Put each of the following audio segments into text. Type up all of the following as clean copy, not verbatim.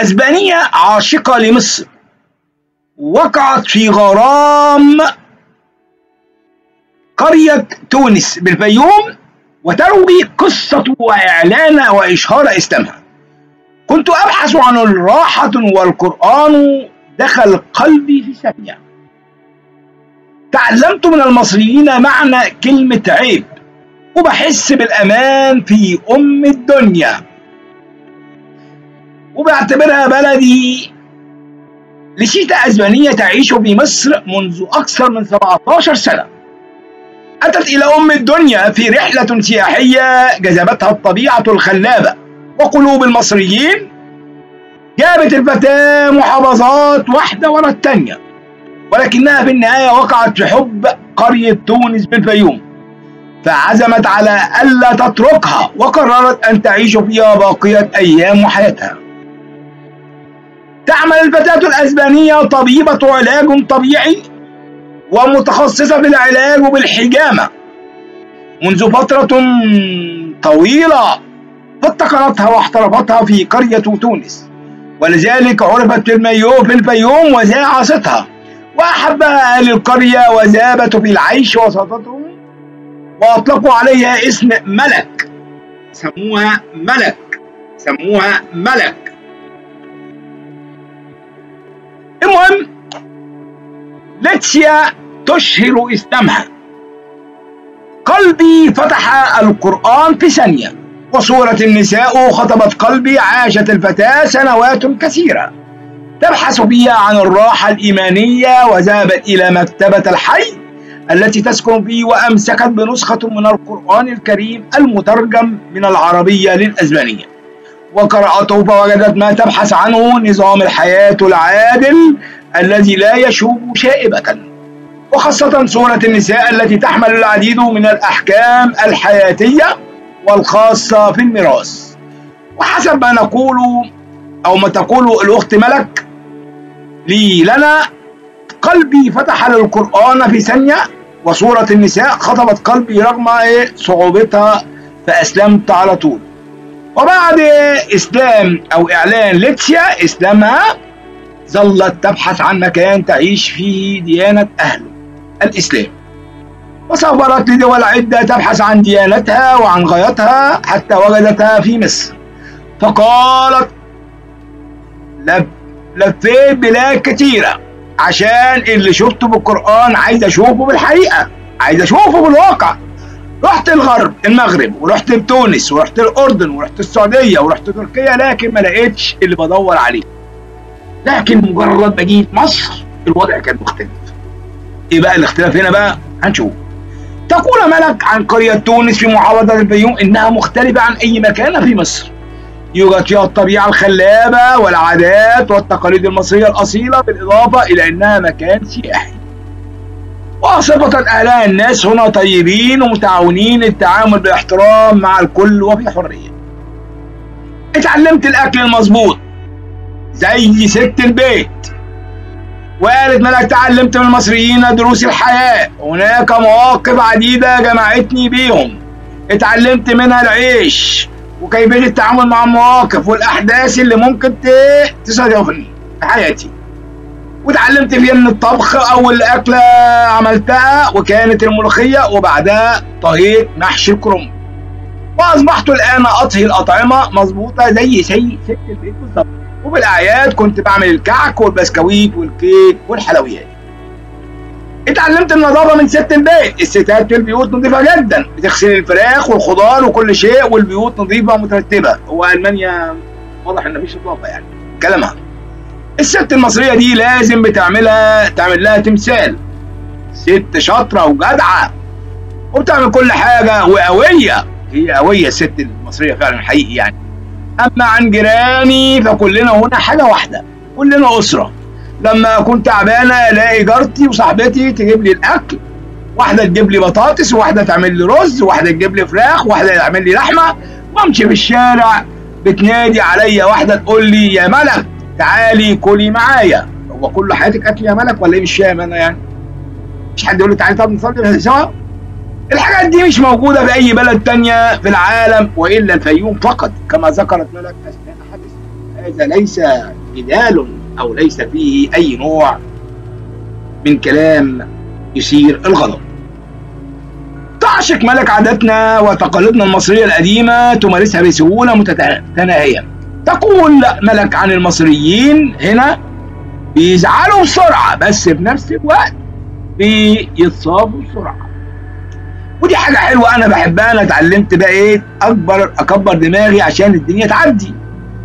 أسبانية عاشقة لمصر وقعت في غرام قرية تونس بالفيوم وتروي قصة وإعلان وإشهار إسلامها. كنت أبحث عن الراحة والقرآن دخل قلبي في ثانية. تعلمت من المصريين معنى كلمة عيب وبحس بالأمان في أم الدنيا وبعتبرها بلدي. لشيتا أسبانية تعيش في مصر منذ أكثر من 17 سنة. أتت إلى أم الدنيا في رحلة سياحية جذبتها الطبيعة الخلابة وقلوب المصريين. جابت الفتاة محافظات واحدة ورا التانية، ولكنها في النهاية وقعت في حب قرية تونس بالفيوم، فعزمت على ألا تتركها وقررت أن تعيش فيها باقية أيام حياتها. تعمل الفتاة الأسبانية طبيبة علاج طبيعي ومتخصصة في العلاج بالحجامة منذ فترة طويلة، فاتقنتها واحترفتها في قرية تونس، ولذلك عرفت في الفيوم وذاع صيتها وأحبها أهل القرية وذابت في العيش وسطتهم وأطلقوا عليها اسم ملك. سموها ملك. المهم ليتسيا تشهر اسلامها. قلبي فتح القرآن في ثانية وسورة النساء خطبت قلبي. عاشت الفتاة سنوات كثيرة تبحث فيها عن الراحة الإيمانية وذهبت إلى مكتبة الحي التي تسكن فيه وأمسكت بنسخة من القرآن الكريم المترجم من العربية للأسبانية وقرأته فوجدت ما تبحث عنه: نظام الحياة العادل الذي لا يشوب شائبة، وخاصة سورة النساء التي تحمل العديد من الأحكام الحياتية والخاصة في الميراث. وحسب ما نقول أو ما تقول الأخت ملك لنا، قلبي فتح للقرآن في ثانية وسورة النساء خطبت قلبي رغم صعوبتها، فأسلمت على طول. وبعد إسلام أو إعلان ليتسيا إسلامها ظلت تبحث عن مكان تعيش فيه ديانة أهله الإسلام، وسافرت لدول عدة تبحث عن ديانتها وعن غايتها حتى وجدتها في مصر. فقالت: لفيت بلاد كتيرة عشان اللي شفته بالقرآن عايز أشوفه بالحقيقة، عايز أشوفه بالواقع. رحت المغرب ورحت تونس ورحت الأردن ورحت السعودية ورحت تركيا، لكن ما لقيتش اللي بدور عليه. لكن مجرد ما جيت مصر الوضع كان مختلف. ايه بقى الاختلاف هنا بقى؟ هنشوف. تقول ملك عن قرية تونس في محافظة الفيوم انها مختلفة عن اي مكان في مصر. يوجد فيها الطبيعة الخلابة والعادات والتقاليد المصرية الأصيلة، بالإضافة إلى انها مكان سياحي. وصفة أهلها الناس هنا طيبين ومتعاونين، التعامل باحترام مع الكل وفي حرية. اتعلمت الأكل المظبوط زي ست البيت. وقالت ملك: تعلمت من المصريين دروس الحياة، هناك مواقف عديدة جمعتني بيهم، اتعلمت منها العيش وكيفية التعامل مع المواقف والأحداث اللي ممكن تصادفني في حياتي. وتعلمت فيها ان الطبخ. اول اكله عملتها وكانت الملوخيه، وبعدها طهيت محشي الكرنب، واصبحت الان اطهي الاطعمه مظبوطه زي ست البيت بالظبط. وبالاعياد كنت بعمل الكعك والبسكويت والكيك والحلويات. اتعلمت النظافه من ست البيت. الستات في البيوت نظيفه جدا، بتغسل الفراخ والخضار وكل شيء، والبيوت نظيفه ومترتبه. هو المانيا واضح ان مفيش نظافه يعني كلامها. الست المصرية دي لازم تعمل لها تمثال. ست شاطرة وجدعة وبتعمل كل حاجة وقوية. هي قوية الست المصرية فعلا حقيقي يعني. أما عن جيراني فكلنا هنا حاجة واحدة، كلنا أسرة. لما أكون تعبانة ألاقي جارتي وصاحبتي تجيب لي الأكل، واحدة تجيب لي بطاطس، وواحدة تعمل لي رز، وواحدة تجيب لي فراخ، وواحدة تعمل لي لحمة. وأمشي في الشارع بتنادي عليا واحدة تقول لي: يا ملك تعالي كلي معايا. هو كل حياتك اكل يا ملك ولا ايه؟ مش فاهم انا يعني. مش حد يقول لي تعالي طب نصلي سوا؟ الحاجات دي مش موجوده في اي بلد تانية في العالم والا الفيوم فقط، كما ذكرت ملك اثناء حديثها. هذا ليس جدال أو ليس فيه أي نوع من كلام يثير الغضب. تعشق ملك عاداتنا وتقاليدنا المصرية القديمة تمارسها بسهولة متناهية. تقول ملك عن المصريين هنا بيزعلوا بسرعة بس في نفس الوقت بيتصابوا بسرعة، ودي حاجة حلوة أنا بحبها. أنا اتعلمت بقى إيه أكبر دماغي عشان الدنيا تعدي.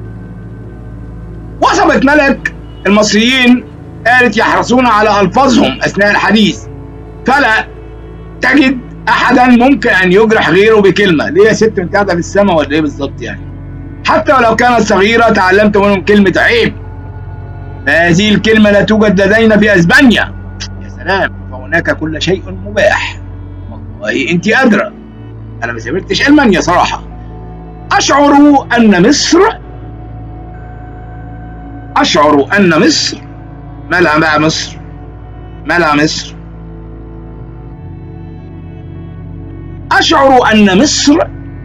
وصفت ملك المصريين قالت يحرصون على ألفاظهم أثناء الحديث، فلا تجد أحدا ممكن أن يجرح غيره بكلمة. ليه يا ست أنت قاعدة في السما ولا إيه بالظبط يعني؟ حتى ولو كانت صغيرة تعلمت منهم كلمة عيب. هذه الكلمة لا توجد لدينا في أسبانيا. يا سلام، فهناك كل شيء مباح. والله أنت أدرى، أنا ما سافرتش ألمانيا صراحة. أشعر أن مصر مالها بقى مصر؟ أشعر أن مصر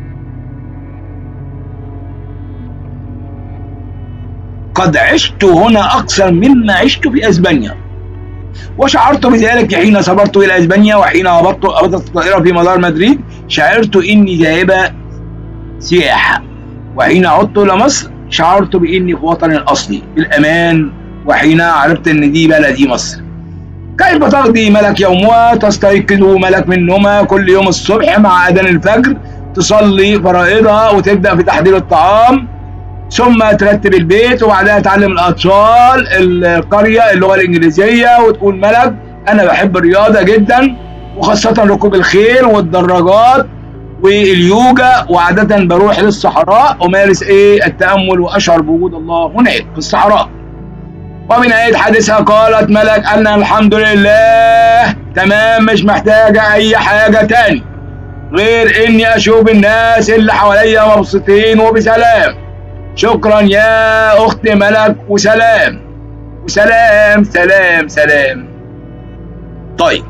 قد عشت هنا أكثر مما عشت في أسبانيا، وشعرت بذلك حين سافرت إلى أسبانيا، وحين هبطت الطائرة في مطار مدريد شعرت إني ذاهبة سياحة، وحين عدت إلى مصر شعرت بإني في وطني الأصلي بالأمان، وحين عرفت إن دي بلدي مصر. كيف تقضي ملك يومها؟ تستيقظ ملك من نومها كل يوم الصبح مع أذان الفجر، تصلي فرائضها وتبدأ في تحضير الطعام، ثم ترتب البيت، وبعدها تعلم الأطفال القرية اللغة الإنجليزية، وتقول ملك أنا بحب الرياضة جدا وخاصة ركوب الخيل والدراجات واليوجا، وعادة بروح للصحراء أمارس التأمل وأشعر بوجود الله هناك في الصحراء. وبنهاية حديثها قالت ملك أن الحمد لله تمام، مش محتاجة أي حاجة تاني غير إني أشوف الناس اللي حواليا مبسوطين وبسلام. شكرا يا أخت ملك، وسلام وسلام سلام سلام. طيب،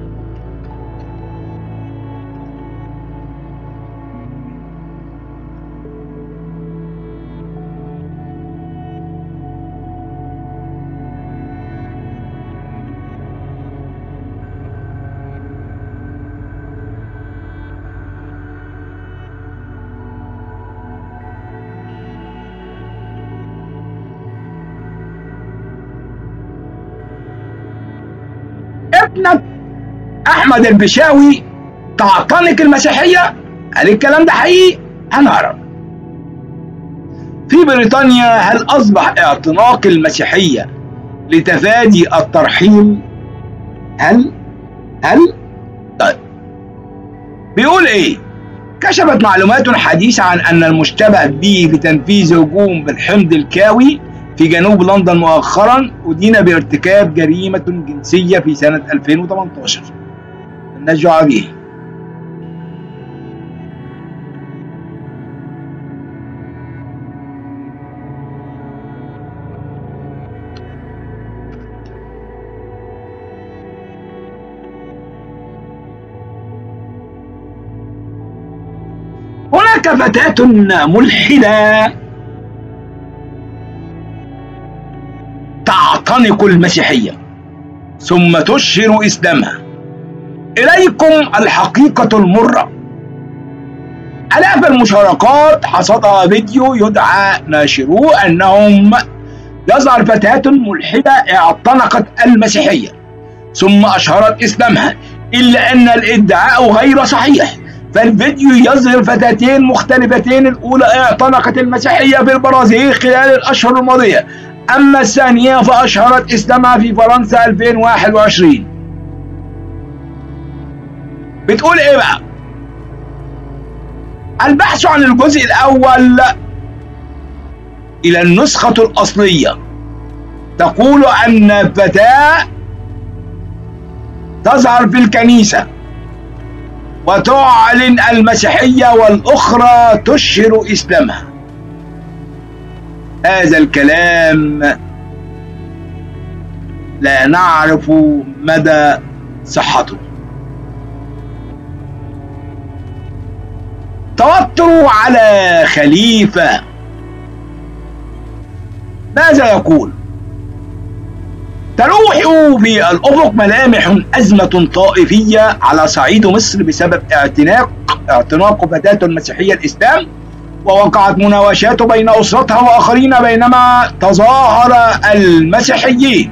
ابنة أحمد الفيشاوي تعتنق المسيحية. هل الكلام ده حقيقي؟ هنعرف. في بريطانيا هل أصبح اعتناق المسيحية لتفادي الترحيل؟ هل؟ طيب، بيقول إيه؟ كشفت معلومات حديثة عن أن المشتبه به في تنفيذ هجوم بالحمض الكاوي في جنوب لندن مؤخرا أدين بارتكاب جريمة جنسية في سنة 2018. مالناش دعوة بيه. هناك فتاة ملحدة تعتنق المسيحية ثم تشهر إسلامها. إليكم الحقيقة المرة. آلاف المشاركات حصدها فيديو يدعى ناشروه أنهم يظهر فتاة ملحدة اعتنقت المسيحية ثم أشهرت إسلامها، إلا أن الادعاء غير صحيح. فالفيديو يظهر فتاتين مختلفتين، الأولى اعتنقت المسيحية في البرازيل خلال الأشهر الماضية، أما الثانية فأشهرت إسلامها في فرنسا 2021. بتقول إيه بقى؟ البحث عن الجزء الأول إلى النسخة الأصلية تقول أن فتاة تظهر في الكنيسة وتعلن المسيحية والأخرى تشهر إسلامها. هذا الكلام لا نعرف مدى صحته. توتر على خليفة. ماذا يقول؟ تلوح في الأفق ملامح أزمة طائفية على صعيد مصر بسبب اعتناق فتاة مسيحية الإسلام، ووقعت مناوشات بين أسرتها وآخرين بينما تظاهر المسيحيين.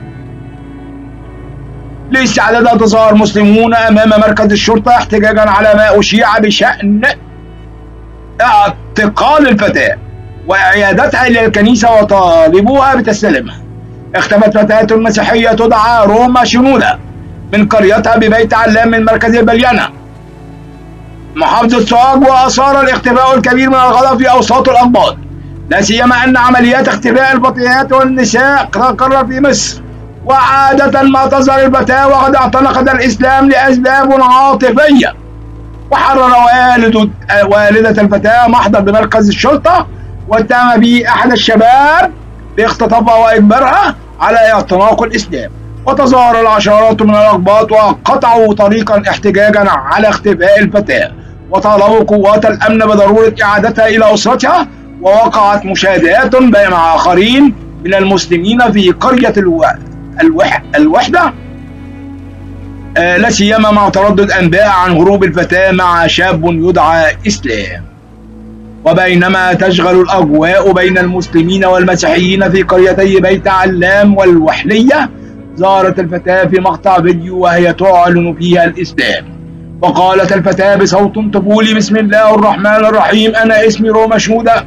لاستعداد تظاهر مسلمون أمام مركز الشرطة احتجاجا على ما أشيع بشأن اعتقال الفتاة وإعادتها إلى الكنيسة وطالبوها بتسليمها. اختفت فتاة مسيحية تدعى روما شنودة من قريتها ببيت علام من مركز البليانة محافظة سوهاج، وأثار الاختفاء الكبير من الغضب في أوساط الأقباط، لا سيما أن عمليات اختفاء الفتيات والنساء تقر في مصر، وعادة ما تظهر الفتاة وقد اعتنقت الإسلام لأسباب عاطفية. وحرر والدة الفتاة محضر بمركز الشرطة، واتهم به أحد الشباب باختطافها وإجبارها على اعتناق الإسلام. وتظاهر العشرات من الأقباط وقطعوا طريقا احتجاجا على اختفاء الفتاة، وطالبوا قوات الأمن بضرورة إعادتها إلى أسرتها. ووقعت مشادات مع آخرين من المسلمين في قرية الوحدة، لا سيما مع تردد أنباء عن هروب الفتاة مع شاب يدعى إسلام. وبينما تشغل الأجواء بين المسلمين والمسيحيين في قريتي بيت علام والوحلية، ظهرت الفتاة في مقطع فيديو وهي تعلن فيها الإسلام. وقالت الفتاة بصوت طفولي: بسم الله الرحمن الرحيم، أنا اسمي روما شنودة،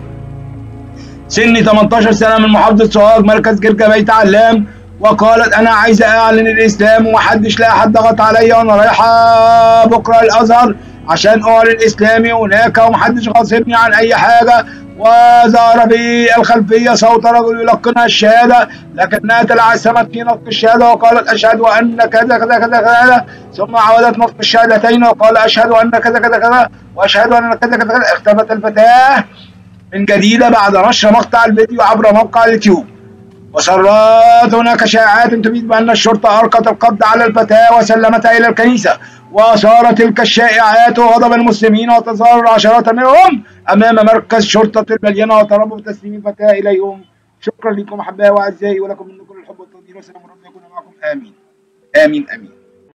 سني 18 سنة، من محافظة سوهاج مركز كركة بيت علام. وقالت: أنا عايزة أعلن الإسلام ومحدش لا حد ضغط عليا، وأنا رايحة بكرة الأزهر عشان أعلن إسلامي هناك ومحدش غاصبني عن أي حاجة. وظهر في الخلفية صوت رجل يلقنها الشهادة، لكنها تلعثمت في نطق الشهادة وقالت: أشهد أن كذا كذا كذا كذا، ثم عاودت نطق الشهادتين وقال: أشهد أن كذا كذا كذا وأشهد أن كذا كذا كذا. اختفت الفتاة من جديد بعد نشر مقطع الفيديو عبر موقع اليوتيوب. وصارت هناك شائعات تفيد بأن الشرطة ألقت القبض على الفتاة وسلمتها إلى الكنيسة، وأثارت تلك الشائعات غضب المسلمين، وتظاهر العشرات منهم أمام مركز شرطة البليانة وطلبوا بتسليم الفتاة إليهم. شكرا لكم أحبائي وأعزائي، ولكم مني كل الحب والتقدير، والسلام عليكم ورحمة الله وبركاته. آمين آمين آمين.